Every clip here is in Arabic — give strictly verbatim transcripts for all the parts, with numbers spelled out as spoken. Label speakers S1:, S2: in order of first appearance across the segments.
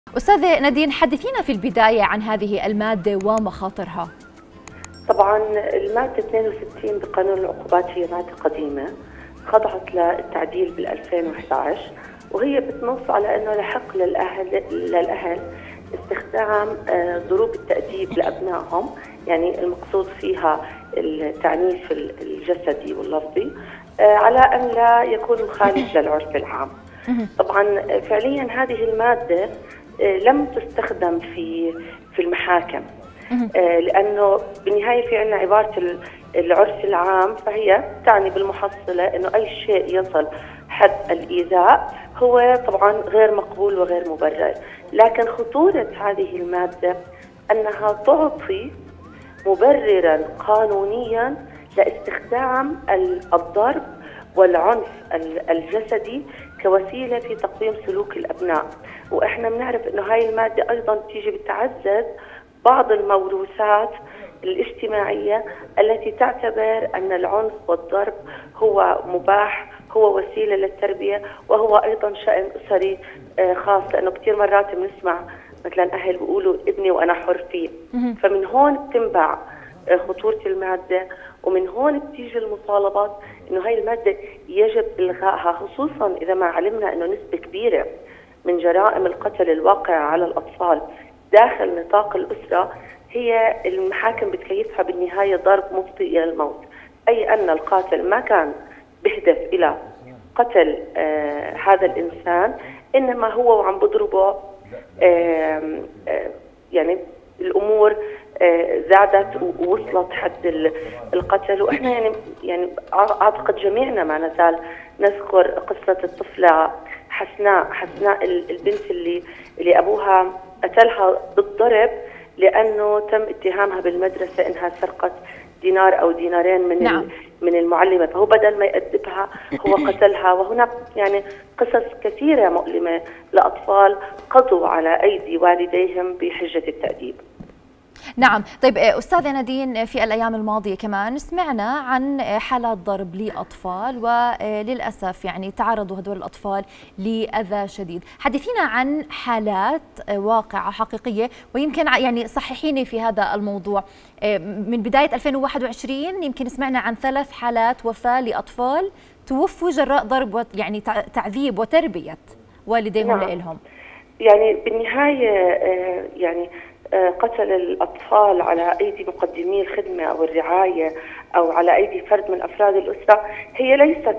S1: أستاذة نادين، حدثينا في البداية عن هذه المادة ومخاطرها.
S2: طبعا المادة اثنين وستين بقانون العقوبات هي مادة قديمة خضعت للتعديل بال ألفين وإحدى عشر، وهي بتنص على انه يحق للاهل للاهل استخدام ضروب التأديب لابنائهم، يعني المقصود فيها التعنيف الجسدي واللفظي، على ان لا يكون مخالف للعرف العام. طبعا فعليا هذه المادة لم تستخدم في في المحاكم، لأنه بالنهاية في عندنا عبارة العرف العام، فهي تعني بالمحصلة أنه أي شيء يصل حد الإيذاء هو طبعا غير مقبول وغير مبرر. لكن خطورة هذه المادة أنها تعطي مبررا قانونيا لاستخدام الضرب والعنف الجسدي كوسيلة في تقويم سلوك الأبناء. وإحنا بنعرف أنه هاي المادة أيضا تيجي بتعزز بعض الموروثات الاجتماعية التي تعتبر أن العنف والضرب هو مباح، هو وسيلة للتربية، وهو أيضا شأن أسري خاص، لأنه كثير مرات بنسمع مثلا أهل بيقولوا ابني وأنا حر فيه. فمن هون بتنبع خطورة المادة، ومن هون بتيجي المطالبات إنه هاي المادة يجب إلغائها، خصوصا إذا ما علمنا إنه نسبة كبيرة من جرائم القتل الواقعة على الأطفال داخل نطاق الأسرة هي المحاكم بتكيفها بالنهاية ضرب مفضي إلى الموت، أي أن القاتل ما كان بهدف إلى قتل آه هذا الإنسان، إنما هو وعم بضربه آه آه يعني الأمور آه زادت ووصلت حد القتل. وإحنا يعني يعني أعتقد جميعنا ما نزال نذكر قصة الطفلة حسناء حسناء البنت اللي اللي أبوها قتلها بالضرب لأنه تم اتهامها بالمدرسة إنها سرقت دينار أو دينارين من نعم. من المعلمة، فهو بدل ما يأدبها هو قتلها. وهناك يعني قصص كثيرة مؤلمة لأطفال قضوا على أيدي والديهم بحجة التأديب.
S1: نعم. طيب أستاذة نادين، في الأيام الماضية كمان سمعنا عن حالات ضرب لأطفال، وللأسف يعني تعرضوا هدول الأطفال لأذى شديد. حدثينا عن حالات واقعة حقيقية، ويمكن يعني صححيني في هذا الموضوع. من بداية ألفين وواحد وعشرين يمكن سمعنا عن ثلاث حالات وفاة لأطفال توفوا جراء ضرب يعني تعذيب وتربية والديهم نعم. لهم.
S2: يعني بالنهاية يعني قتل الأطفال على أيدي مقدمي الخدمة أو الرعاية أو على أيدي فرد من أفراد الأسرة هي ليست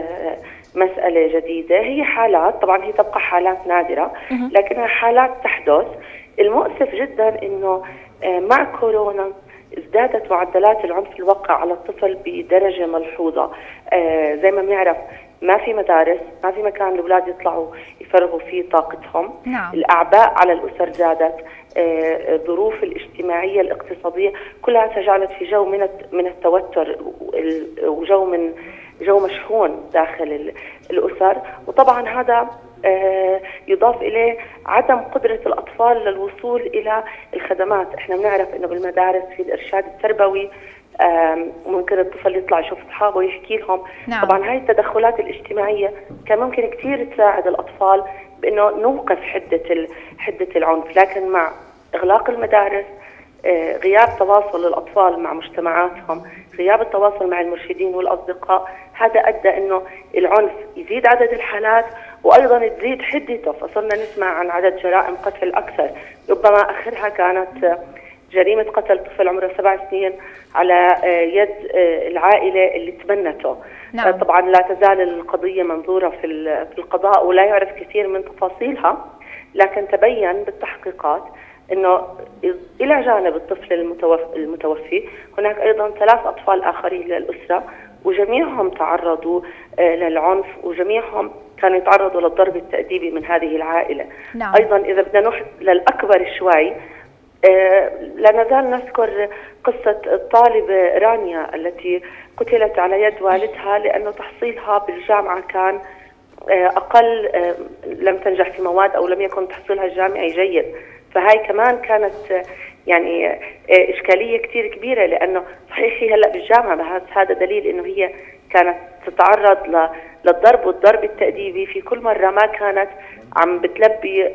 S2: مسألة جديدة، هي حالات، طبعا هي تبقى حالات نادرة لكنها حالات تحدث. المؤسف جدا أنه مع كورونا ازدادت معدلات العنف الواقع على الطفل بدرجة ملحوظة. زي ما بنعرف ما في مدارس، ما في مكان الأولاد يطلعوا يفرغوا فيه طاقتهم. نعم. الأعباء على الأسر زادت، الظروف الاجتماعية الاقتصادية كلها تجعلت في جو من من التوتر وجو من جو مشحون داخل الأسر. وطبعا هذا يضاف إليه عدم قدرة الأطفال للوصول إلى الخدمات. احنا بنعرف إنه بالمدارس في الإرشاد التربوي ممكن الطفل يطلع يشوف أصحابه ويحكي لهم. نعم. طبعا هاي التدخلات الاجتماعية كان ممكن كثير تساعد الأطفال بأنه نوقف حدة حدة العنف، لكن مع إغلاق المدارس، غياب تواصل الأطفال مع مجتمعاتهم، غياب التواصل مع المرشدين والأصدقاء، هذا أدى أنه العنف يزيد عدد الحالات وأيضا تزيد حدته، فصرنا نسمع عن عدد جرائم قتل أكثر. ربما آخرها كانت جريمة قتل طفل عمره سبع سنين على يد العائلة اللي تبنته. نعم. طبعا لا تزال القضية منظورة في القضاء ولا يعرف كثير من تفاصيلها، لكن تبين بالتحقيقات أنه إلى جانب الطفل المتوفي هناك أيضا ثلاث أطفال آخرين للأسرة، وجميعهم تعرضوا للعنف، وجميعهم كانوا يتعرضوا للضرب التأديبي من هذه العائلة. نعم. أيضا إذا بدنا نروح للأكبر شوي، لا نزال نذكر قصة الطالبة رانيا التي قتلت على يد والدها لأنه تحصيلها بالجامعة كان أقل، لم تنجح في مواد أو لم يكن تحصيلها الجامعي جيد. فهاي كمان كانت يعني إشكالية كتير كبيرة، لأنه صحيح هي هلأ بالجامعة، بس هذا دليل إنه هي كانت تتعرض للضرب والضرب التأديبي في كل مرة ما كانت عم بتلبي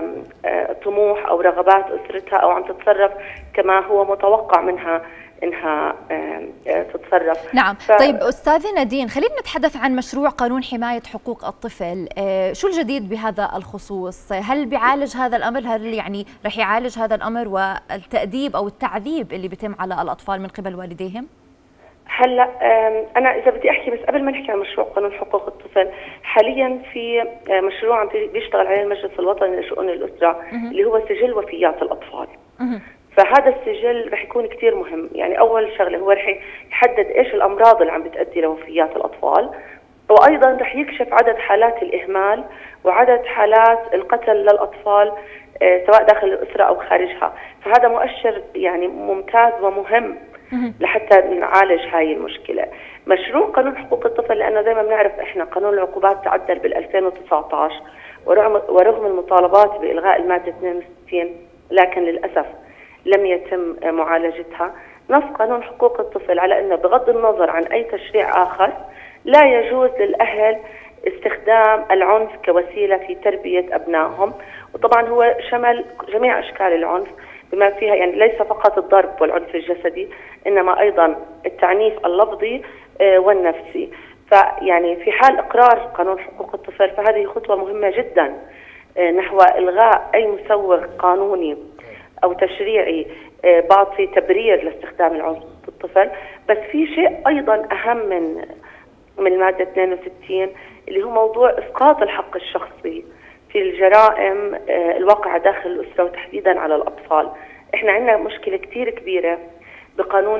S2: طموح أو رغبات أسرتها أو عم تتصرف كما هو متوقع منها انها تتصرف.
S1: نعم. ف... طيب استاذه نادين، خلينا نتحدث عن مشروع قانون حمايه حقوق الطفل. شو الجديد بهذا الخصوص؟ هل بيعالج هذا الامر؟ هل يعني رح يعالج هذا الامر والتأديب او التعذيب اللي بيتم على الاطفال من قبل والديهم؟
S2: هلا انا اذا بدي احكي بس قبل ما نحكي عن مشروع قانون حقوق الطفل، حاليا في مشروع عم بيشتغل عليه المجلس الوطني لشؤون الاسره اللي هو سجل وفيات الاطفال. فهذا السجل رح يكون كثير مهم، يعني اول شغله هو رح يحدد ايش الامراض اللي عم بتؤدي لوفيات الاطفال، وايضا رح يكشف عدد حالات الاهمال وعدد حالات القتل للاطفال سواء داخل الاسره او خارجها، فهذا مؤشر يعني ممتاز ومهم لحتى نعالج هاي المشكله. مشروع قانون حقوق الطفل، لانه زي ما بنعرف احنا قانون العقوبات تعدل بال ألفين وتسعة عشر ورغم ورغم المطالبات بالغاء الماده اثنين وستين، لكن للاسف لم يتم معالجتها. نص قانون حقوق الطفل على انه بغض النظر عن اي تشريع اخر لا يجوز للاهل استخدام العنف كوسيله في تربيه ابنائهم، وطبعا هو شمل جميع اشكال العنف بما فيها يعني ليس فقط الضرب والعنف الجسدي، انما ايضا التعنيف اللفظي والنفسي. فيعني في حال اقرار قانون حقوق الطفل فهذه خطوه مهمه جدا نحو الغاء اي مسوغ قانوني او تشريعي بعطي تبرير لاستخدام العنف ضد الطفل. بس في شيء ايضا اهم من من الماده اثنين وستين اللي هو موضوع اسقاط الحق الشخصي في الجرائم الواقعه داخل الاسره وتحديدا على الاطفال. احنا عندنا مشكله كثير كبيره بقانون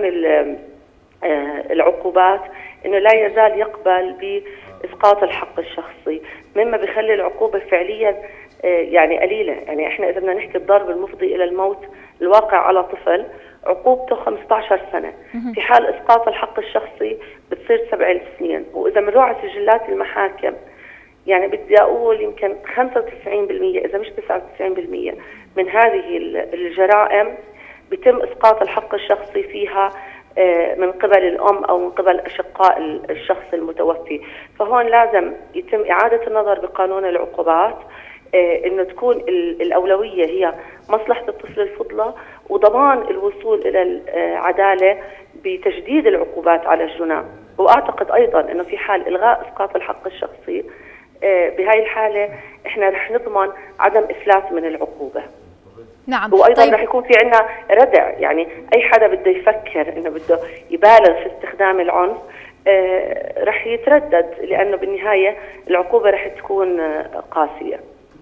S2: العقوبات انه لا يزال يقبل باسقاط الحق الشخصي، مما بيخلي العقوبه فعليا يعني قليله. يعني احنا اذا بدنا نحكي الضرب المفضي الى الموت الواقع على طفل عقوبته خمسة عشر سنه، في حال اسقاط الحق الشخصي بتصير سبع سنين. واذا بنروح على سجلات المحاكم يعني بدي اقول يمكن خمسة وتسعين بالمئة اذا مش تسعة وتسعين بالمئة من هذه الجرائم بيتم اسقاط الحق الشخصي فيها من قبل الام او من قبل اشقاء الشخص المتوفي. فهون لازم يتم اعاده النظر بقانون العقوبات، انه تكون الاولويه هي مصلحه الطفل الفضلى وضمان الوصول الى العداله بتجديد العقوبات على الجنى. واعتقد ايضا انه في حال الغاء اسقاط الحق الشخصي بهاي الحاله احنا رح نضمن عدم افلات من العقوبه.
S1: نعم.
S2: وايضا
S1: طيب.
S2: رح يكون في عندنا ردع، يعني اي حدا بده يفكر انه بده يبالغ في استخدام العنف آه رح يتردد، لانه بالنهايه العقوبه رح تكون آه قاسيه.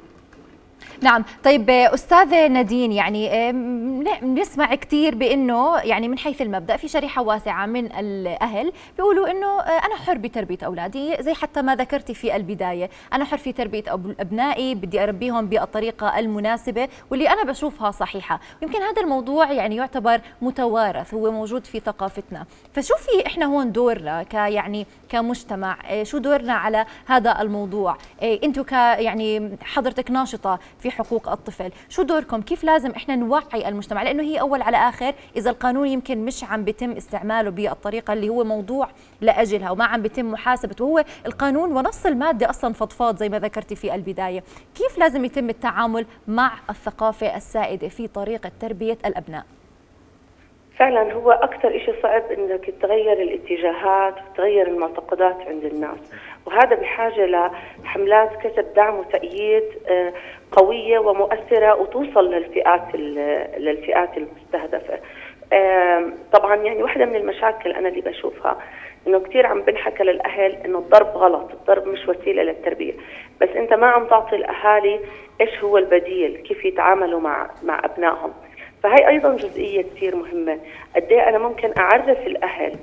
S1: نعم. طيب أستاذة نادين، يعني بنسمع كثير بأنه يعني من حيث المبدأ في شريحة واسعة من الأهل بيقولوا أنه أنا حر بتربية أولادي، زي حتى ما ذكرتي في البداية، أنا حر في تربية أبنائي، بدي أربيهم بالطريقة المناسبة واللي أنا بشوفها صحيحة. ويمكن هذا الموضوع يعني يعتبر متوارث، هو موجود في ثقافتنا. فشو في إحنا هون دورنا ك يعني كمجتمع؟ شو دورنا على هذا الموضوع؟ أنتم ك يعني حضرتك ناشطة في حقوق الطفل، شو دوركم؟ كيف لازم احنا نوعي المجتمع؟ لانه هي اول على اخر اذا القانون يمكن مش عم بيتم استعماله بالطريقه اللي هو موضوع لاجلها وما عم بيتم محاسبته، وهو القانون ونص الماده اصلا فضفاض زي ما ذكرتي في البدايه، كيف لازم يتم التعامل مع الثقافه السائده في طريقه تربيه الابناء؟
S2: فعلا هو أكثر شيء صعب إنك تغير الاتجاهات وتغير المعتقدات عند الناس، وهذا بحاجة لحملات كسب دعم وتأييد قوية ومؤثرة وتوصل للفئات للفئات المستهدفة. طبعا يعني واحدة من المشاكل أنا اللي بشوفها إنه كثير عم بنحكى للأهل إنه الضرب غلط، الضرب مش وسيلة للتربية، بس أنت ما عم تعطي الأهالي إيش هو البديل، كيف يتعاملوا مع مع أبنائهم. فهي أيضا جزئية كثير مهمة، قد ايه أنا ممكن أعرف الأهل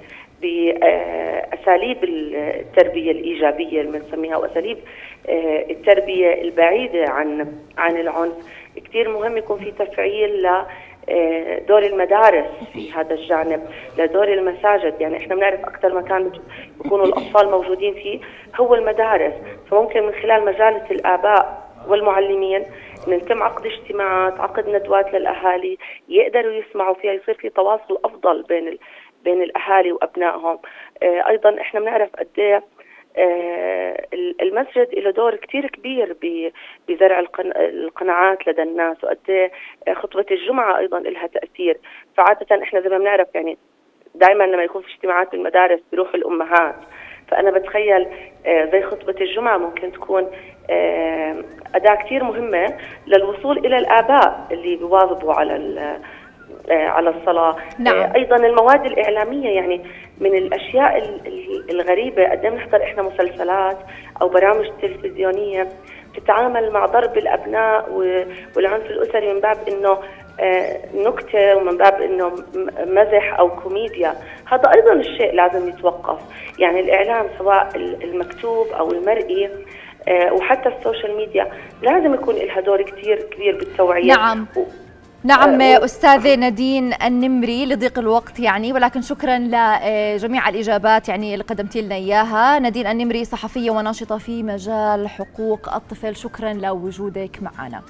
S2: بأساليب التربية الإيجابية اللي بنسميها وأساليب التربية البعيدة عن عن العنف. كثير مهم يكون في تفعيل لدور المدارس في هذا الجانب، لدور المساجد. يعني احنا بنعرف أكثر مكان بيكونوا الأطفال موجودين فيه هو المدارس، فممكن من خلال مجالس الآباء والمعلمين ان يتم عقد اجتماعات، عقد ندوات للاهالي يقدروا يسمعوا فيها، يصير في تواصل افضل بين ال... بين الاهالي وابنائهم. ايضا احنا بنعرف قد ايه المسجد له دور كثير كبير بزرع القناعات لدى الناس، وقد ايه خطبه الجمعه ايضا لها تاثير. فعاده احنا زي ما بنعرف يعني دائما لما يكون في اجتماعات بالمدارس بيروحوا الامهات، فانا بتخيل زي خطبه الجمعه ممكن تكون اداه كثير مهمه للوصول الى الاباء اللي بيواظبوا على على الصلاة.
S1: نعم.
S2: أيضا المواد الإعلامية، يعني من الأشياء الغريبة قد ايه بنحضر إحنا مسلسلات أو برامج تلفزيونية تتعامل مع ضرب الأبناء والعنف الأسري من باب إنه نكتة ومن باب إنه مزح أو كوميديا. هذا أيضا الشيء لازم يتوقف. يعني الإعلام سواء المكتوب أو المرئي وحتى السوشيال ميديا لازم يكون لها دور كثير كبير بالتوعية.
S1: نعم. نعم أستاذة نادين النمري، لضيق الوقت يعني، ولكن شكرا لجميع الإجابات يعني اللي قدمتي لنا إياها. نادين النمري صحفية وناشطة في مجال حقوق الطفل، شكرا لوجودك معنا.